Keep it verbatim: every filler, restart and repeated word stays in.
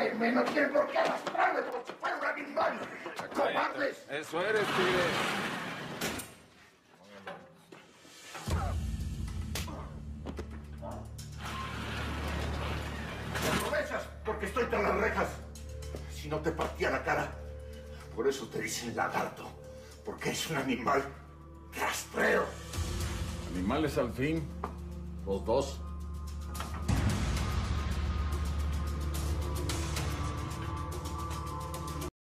protegerme, no tienen por qué arrastrarme como si fuera un animal. ¡Cobardes! Eso eres, tigre. Te aprovechas porque estoy tras las rejas. Si no te partía la cara. Por eso te dicen lagarto. Porque es un animal rastrero. Animales al fin. Los dos.